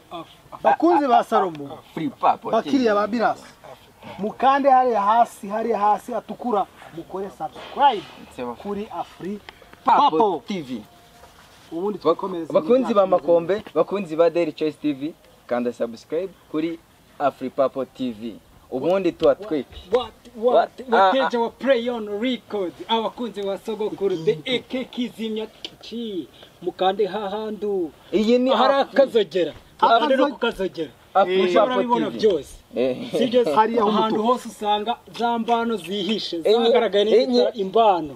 bakunzi ba Salomo Free Papo bakiriya ba Birasa mukande hariya hasi atukura mukore subscribe kuri Afri Papo TV. ubundi twakomereza Bakunzi ba Makombe, bakunzi ba Daily Choice TV, kanda subscribe kuri Afri Papo TV. Ubundi twatwike. Wateja wa Play on Record abakunzi wa Sogokuru the AK kizimya ki mukande hahandu Iyi ni harakazogera akande no kukazogera urabibona byose sibyo hariya ahantu hose usanga zambano zihishe zagaragaye n'ibitara imbano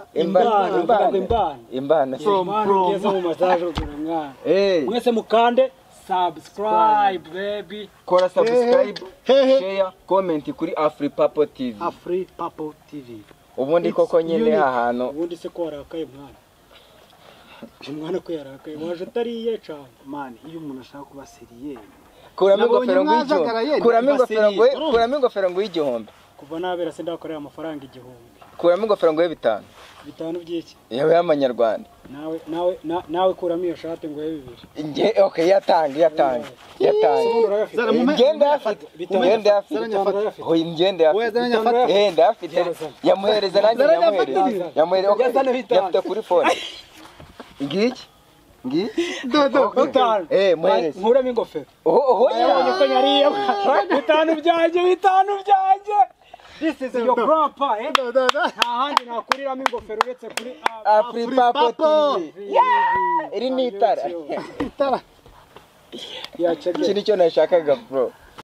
imbano kugeza mu masaje ruguranga mwese mukande subscribe baby kora subscribe share comment kuri Afri Papo TV. Afri Papo TV Ubundi koko nyine hahano ubundi se ko warakaye mwana ko yarakaye waje tariye cyane man iyo umuntu ashaka kuba seriye kuramo ingofero ngo y'igihombe kuva nabera se ndakorera amafaranga igihumbi kuramo ingofero ngo y'ibitanu by'iki yawe y'amanyarwanda nawe kuramo iyo shati ngo y'ibibiri okay yatanga ngende afite yamuhereza nanjye yamuhereza kuri phone ngiki muhereza nkuramo ingofero yabonye ko yariye bitanu byanjye this is your grandpa nta handi nakuriramo ingofero uretse kuri Afri Papo TV iri ni itara iki nicyo nashakaga bro